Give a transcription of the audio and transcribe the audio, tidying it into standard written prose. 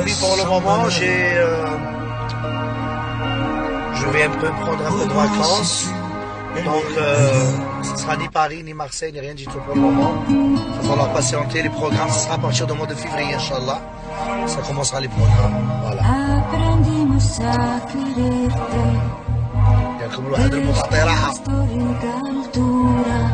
amis, pour le moment, je vais un peu prendre un peu de vacances. Donc, ce sera ni Paris, ni Marseille, ni rien du tout pour le moment. Il va falloir patienter. Les programmes, ce sera à partir du mois de février, Inch'Allah. Ça commencera les programmes. Voilà. ياكم الواحد المتعطي راحة.